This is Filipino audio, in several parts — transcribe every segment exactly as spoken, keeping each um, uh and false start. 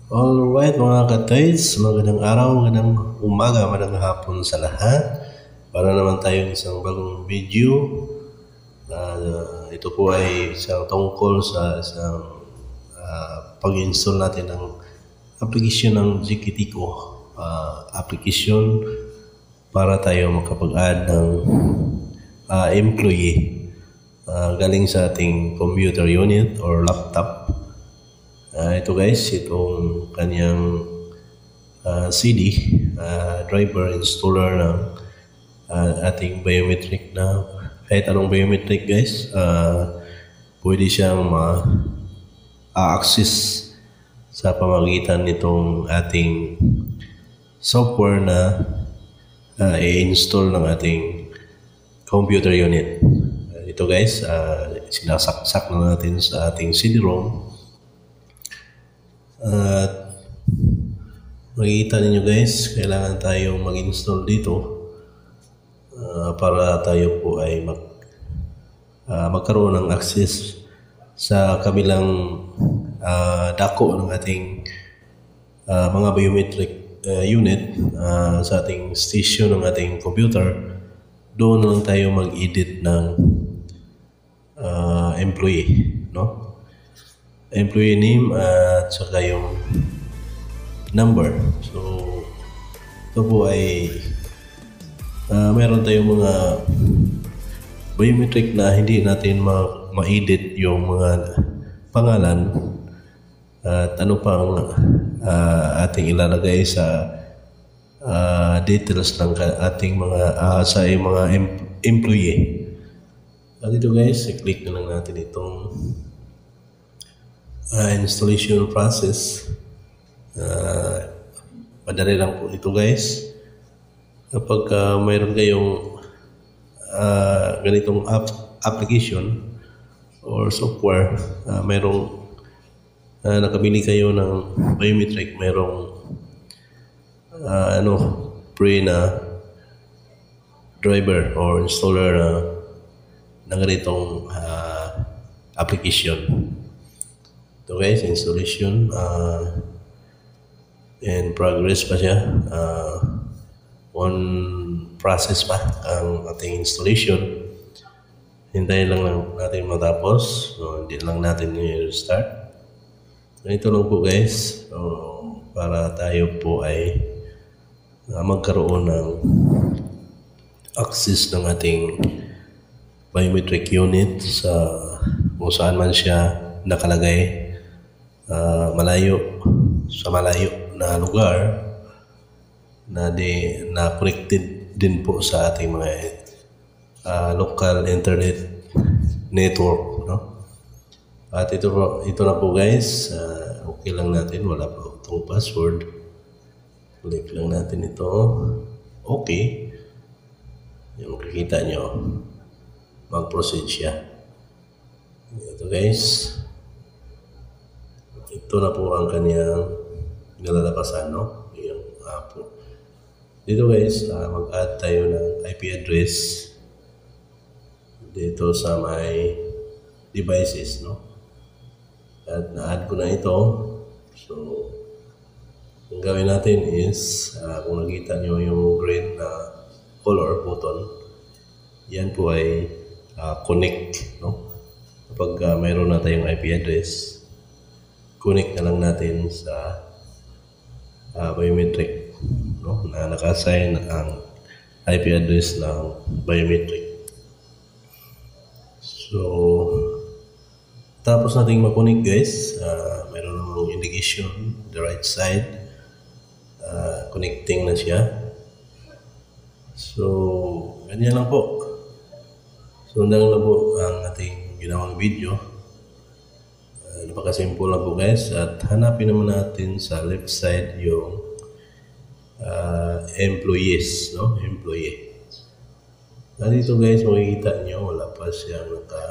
Alright mga katays, magandang araw, magandang umaga, magandang hapon sa lahat. Para naman tayo isang bagong video. Uh, ito po ay isang tungkol sa isang uh, pag-install natin ng application ng Zikitiko. Uh, application para tayo makapag-add ng uh, employee uh, galing sa ating computer unit or laptop. Uh, ito guys, itong kanyang uh, C D, uh, driver installer ng uh, ating biometric na kahit anong biometric guys, uh, pwede siyang ma-access sa pamagitan nitong ating software na uh, i-install ng ating computer unit. Uh, ito guys, uh, sinasaksak na natin sa ating C D-ROM. At uh, makikita ninyo guys, kailangan tayong mag-install dito uh, para tayo po ay mag, uh, magkaroon ng access sa kabilang uh, dako ng ating uh, mga biometric uh, unit uh, sa ating station ng ating computer. Doon lang tayo mag-edit ng uh, employee, no? Employee name at saka yung number. So ito po ay uh, meron tayong mga biometric na hindi natin ma- ma-edit yung mga pangalan at ano pang uh, ating ilalagay sa uh, details ng ating mga uh, sa mga em- employee. At ito guys, i-click na lang natin itong Uh, installation process. Uh, madali lang po ito guys. Kapag uh, mayroon kayong uh, ganitong app, application or software, uh, mayroong uh, nakabili kayo ng biometric, mayroong uh, ano, pre na driver or installer na ng ganitong uh, application. So guys, installation uh, in progress pa siya. Uh, one process pa ang ating installation. Hintayin lang, lang natin matapos. So, hindi lang natin i-restart. Ganito lang po guys. So, para tayo po ay uh, magkaroon ng access ng ating biometric unit sa kung saan man siya nakalagay. Uh, malayo sa malayo na lugar na di na connected din po sa ating mga uh, local internet network, no? At ito po, ito na po guys, uh, okay lang natin, wala pa itong password. Click lang natin ito. Okay. Yung makikita nyo, mag-proceed siya. Ito guys, ito na po ang kanyang nilalabasan, no? Yung app po. Dito guys, uh, mag-add tayo ng I P address dito sa my devices, no? At na-add ko na ito. So, ang gawin natin is, uh, kung nakita nyo yung green na uh, color button, yan po ay uh, connect, no? Kapag uh, mayroon na tayong I P address, connect na lang natin sa uh, biometric, no? Na naka-assign ang I P address ng biometric. So, tapos natin mag-connect guys, uh, mayroon namang indication the right side, uh, connecting na siya. So, ganyan lang po. Sundan lang po ang ating ginawang video. Uh, napakasimple lang po guys, at hanapin naman natin sa left side yung uh, employees, no? Employee. At dito guys, makikita nyo, wala pa siyang naka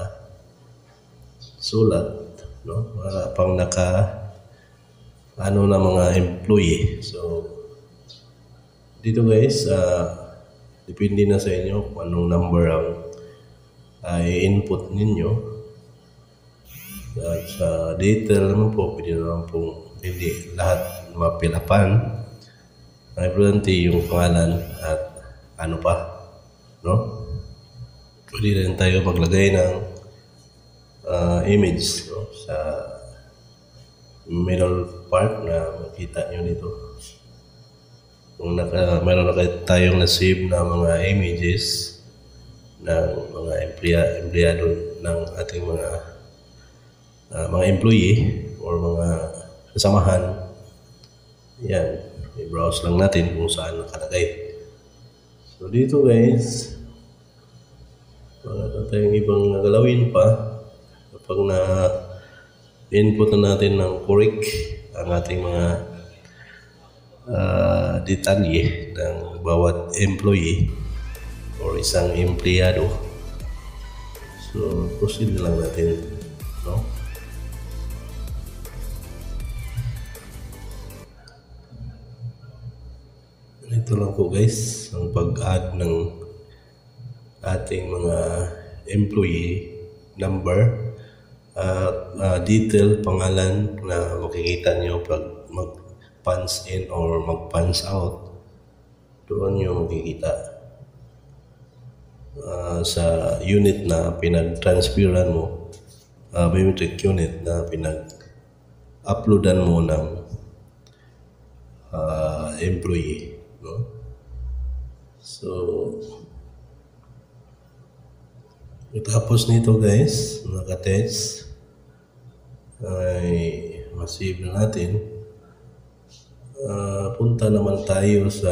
sulat, no? Wala pang naka ano na mga employee. So dito guys, uh, depende na sa inyo kung anong number ang uh, i-input ninyo. At sa detail naman po, pwede naman pong hindi lahat mapilapan. Ang importante yung pangalan at ano pa, no? Pwede rin tayo maglagay ng uh, image, no? Sa middle part na makita nyo dito. Kung naka, meron na tayong na-save na mga images ng mga emplea, empleyado ng ating mga uh, mga employee or mga kasamahan, yan, i-browse lang natin kung saan nakalagay. So dito guys, wala tayong ibang nagalawin pa kapag na input na natin ng correct ang ating mga uh, detalye ng bawat employee or isang empleyado. So proceed na lang natin, no? Ito lang po guys ang pag-add ng ating mga employee number at uh, detail, pangalan na makikita nyo pag mag-punch in or mag-punch out. Doon nyo makikita uh, sa unit na pinag-transferan mo, uh, biometric unit na pinag-uploadan mo ng uh, employee, no? So tapos nito guys, naka-test ay masave na natin. Uh, punta naman tayo sa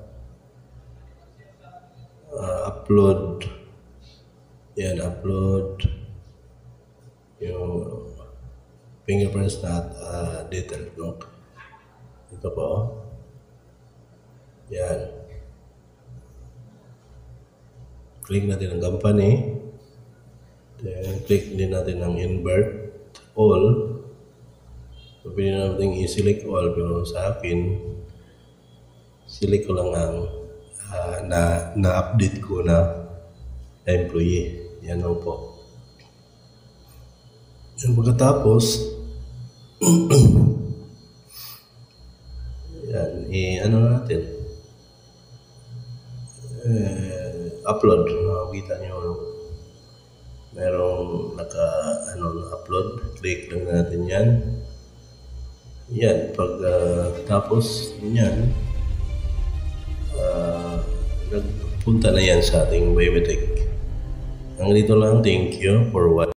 uh, upload. Yan, upload yung fingerprints na uh, detail, no? Ito po. Yan. Click natin ang company. Then click din natin ang invert all. So, pwede natin i-select all, pero sa akin select ko lang ang uh, na na-update ko na employee. Yan lang po. Yan, pagkatapos yan, i-ano natin eh, upload. Makikita nyo merong naka ano na upload, click lang natin yan. Yan, pag uh, tapos yan uh, nagpunta na yan sa ating biometric. Ang dito lang, thank you for watching.